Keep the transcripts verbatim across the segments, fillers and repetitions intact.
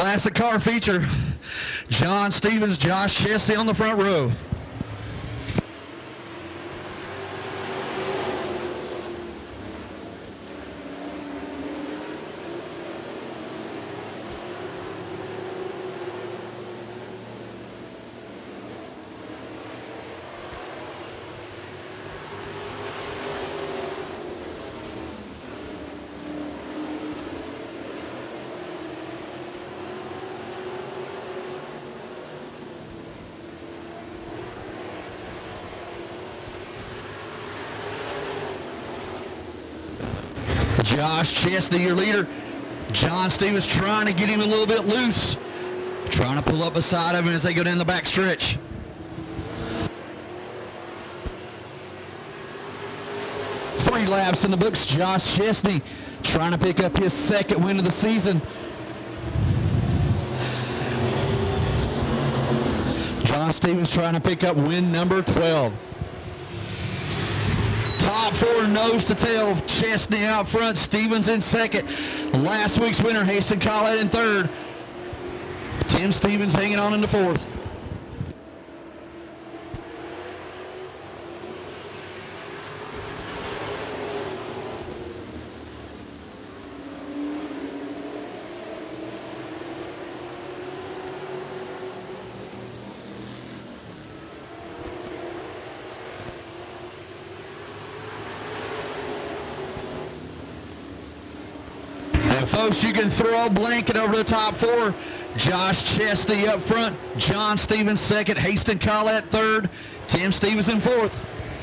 Classic car feature. John Stevens, Josh Chesney on the front row. Josh Chesney, your leader. John Stevens trying to get him a little bit loose. Trying to pull up beside him as they go down the back stretch. Three laps in the books. Josh Chesney trying to pick up his second win of the season. John Stevens trying to pick up win number twelve. Top four nose to tail. Chesney out front, Stevens in second. Last week's winner, Haston Collette in third. Tim Stevens hanging on in the fourth. And folks, you can throw a blanket over the top four. Josh Chesney up front, John Stevens second, Haston Collette third, Tim Stevens in fourth.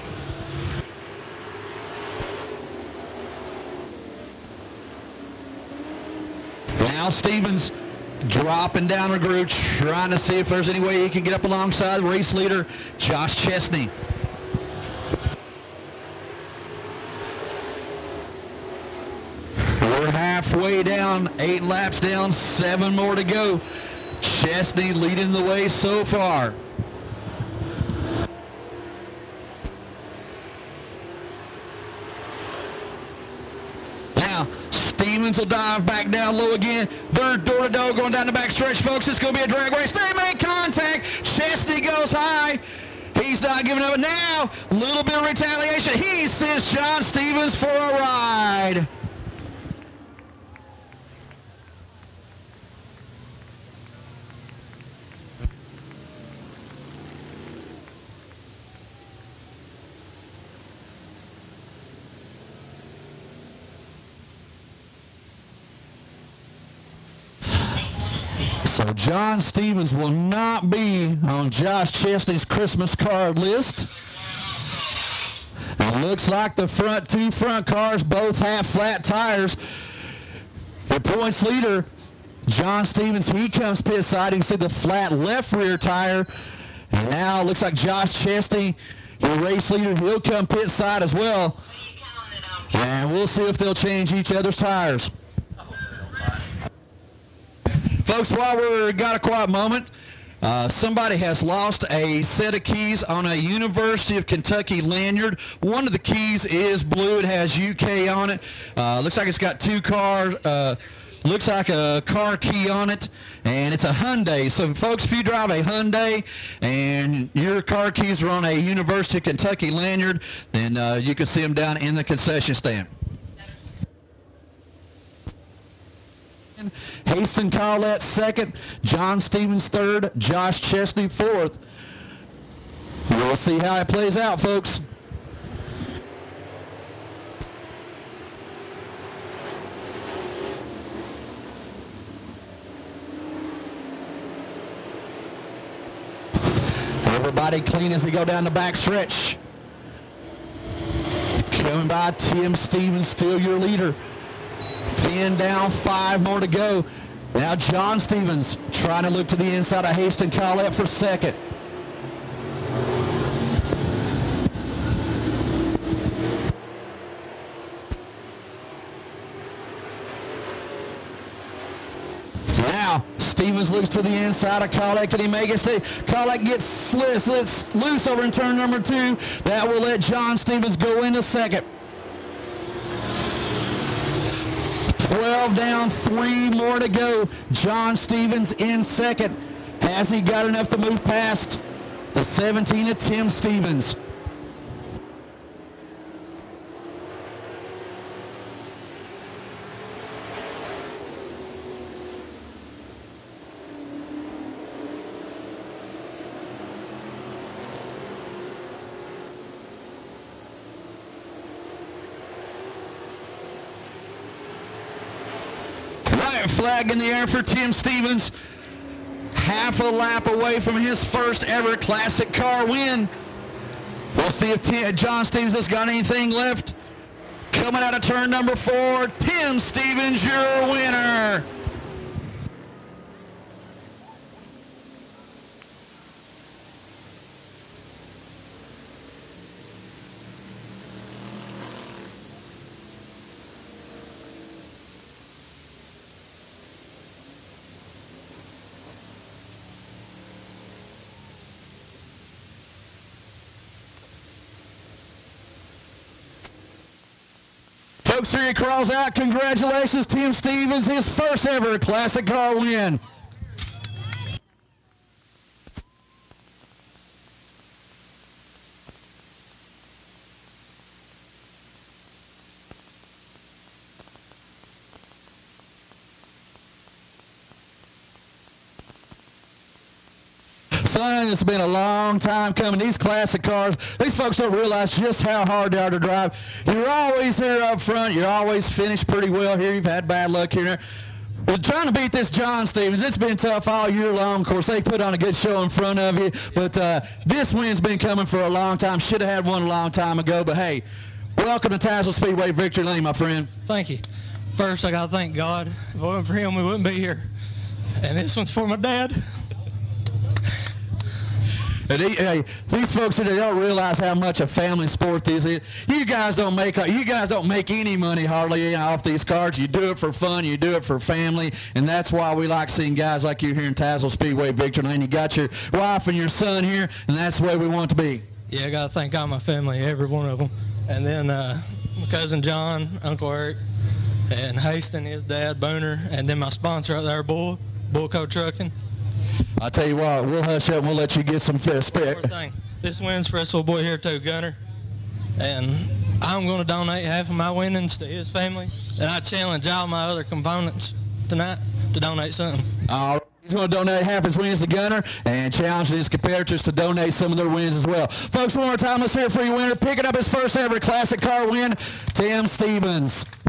Now Stevens dropping down the group, trying to see if there's any way he can get up alongside the race leader, Josh Chesney. We're halfway down, eight laps down, seven more to go. Chesney leading the way so far. Now, Stevens will dive back down low again. They're door-to-door going down the back stretch, folks. It's going to be a drag race. They make contact. Chesney goes high. He's not giving up. Now, a little bit of retaliation. He sends John Stevens for a ride. So John Stevens will not be on Josh Chesney's Christmas card list. It looks like the front two front cars both have flat tires. The points leader, John Stevens, he comes pit side. You can see the flat left rear tire. And now it looks like Josh Chesney, your race leader, he'll come pit side as well. And we'll see if they'll change each other's tires. Folks, while we've got a quiet moment, uh, somebody has lost a set of keys on a University of Kentucky lanyard. One of the keys is blue. It has U K on it. Uh, looks like it's got two cars. Uh, looks like a car key on it, and it's a Hyundai. So, folks, if you drive a Hyundai and your car keys are on a University of Kentucky lanyard, then uh, you can see them down in the concession stand. Haston Collette second, John Stevens third, Josh Chesney fourth. We'll see how it plays out, folks. Everybody clean as they go down the back stretch. Coming by, Tim Stevens, still your leader. ten down, five more to go. Now John Stevens trying to look to the inside of Haston Collette for second. Now Stevens looks to the inside of Collette. Can he make it? See, Collette gets slits, slits loose over in turn number two. That will let John Stevens go into second. twelve down, three more to go. John Stevens in second. Has he got enough to move past the seventeen of Tim Stevens? White flag in the air for Tim Stevens. Half a lap away from his first ever classic car win. We'll see if Tim, John Stevens has got anything left. Coming out of turn number four, Tim Stevens, your winner. Folks, here he crawls out. Congratulations, Tim Stevens, his first ever classic car win. Son, it's been a long time coming. These classic cars, these folks don't realize just how hard they are to drive. You're always here up front. You're always finished pretty well here. You've had bad luck here. Well, trying to beat this John Stevens, it's been tough all year long. Of course, they put on a good show in front of you, but uh, this win's been coming for a long time. Should have had one a long time ago, but hey, welcome to Tazewell Speedway Victory Lane, my friend. Thank you. First, I got to thank God. If it wasn't for him, we wouldn't be here. And this one's for my dad. And he, hey, these folks here, they don't realize how much a family sport this is. You guys don't make you guys don't make any money hardly, you know, off these cars. You do it for fun. You do it for family, and that's why we like seeing guys like you here in Tazewell Speedway Victory Lane. You got your wife and your son here, and that's the way we want to be. Yeah, I got to thank all my family, every one of them, and then uh, my cousin John, Uncle Eric, and Haston, his dad, Booner, and then my sponsor out there, Bull, Bullco Trucking. I'll tell you what, we'll hush up and we'll let you get some fair spec. This win's for this little boy here too, Gunner. And I'm going to donate half of my winnings to his family. And I challenge all my other components tonight to donate something. All right. He's going to donate half his wins to Gunner and challenge his competitors to donate some of their wins as well. Folks, one more time, let's hear it for your winner. Picking up his first ever classic car win, Tim Stevens.